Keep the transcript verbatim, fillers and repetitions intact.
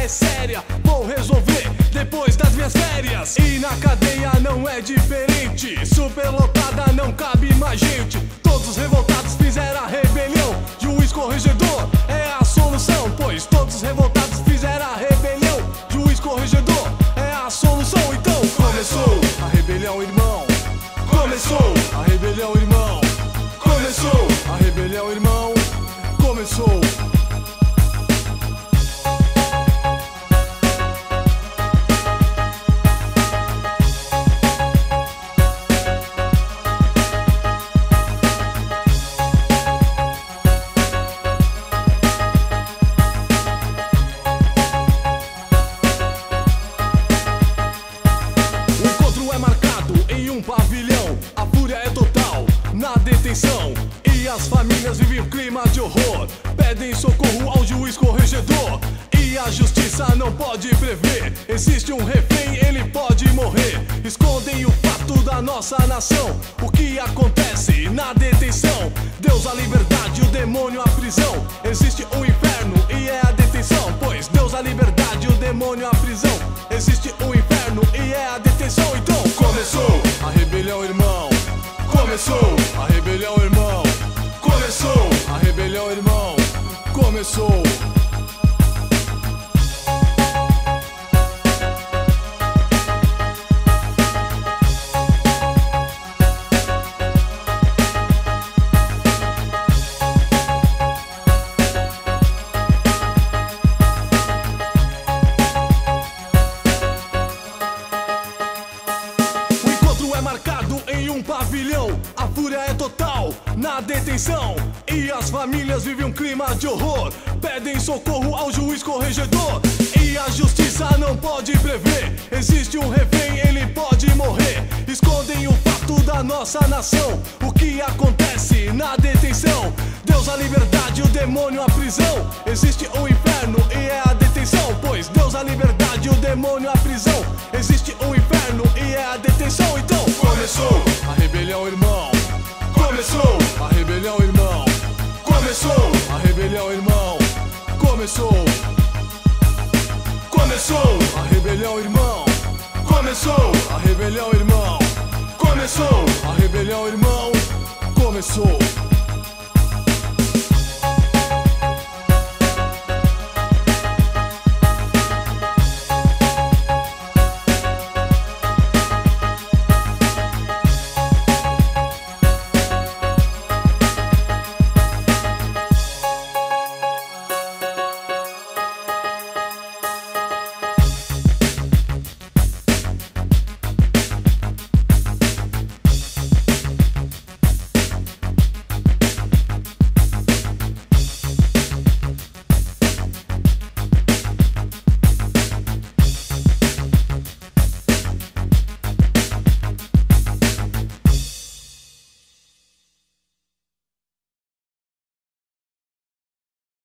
mais séria vou resolver depois das minhas férias. E na cadeia não é diferente, superlotada não cabe mais gente. Todos os revoltados fizeram a rebelião, juiz corregedor é a solução. Pois todos os revoltados fizeram a rebelião, juiz corregedor é a solução. Então começou a rebelião, irmão. Começou a rebelião, irmão. Começou a rebelião, irmão. Começou. Pavilhão, a fúria é total na detenção e as famílias vivem um clima de horror. Pedem socorro ao juiz corregedor e a justiça não pode prever. Existe um refém, ele pode morrer. Escondem o fato da nossa nação. O que acontece na detenção? Deus a liberdade, o demônio a prisão. Existe o inferno e é a detenção. Pois Deus a liberdade, o demônio a prisão. Existe o inferno e é a detenção. Então começou a rebelião, irmão. Começou a rebelião, irmão. Começou a rebelião, irmão. Começou. Marcado em um pavilhão, a fúria é total na detenção e as famílias vivem um clima de horror. Pedem socorro ao juiz corregedor e a justiça não pode prever. Existe um refém, ele pode morrer. Escondem o fato da nossa nação. O que acontece na detenção? Deus a liberdade, o demônio a prisão. Existe o inferno e é a detenção. Pois Deus a liberdade, o demônio a prisão. Existe o inferno e é a detenção. Então começou a rebelião, irmão. Começou a rebelião, irmão. Começou a rebelião, irmão. Começou. Começou a rebelião, irmão. Começou a rebelião, irmão. Começou a rebelião, irmão. Começou.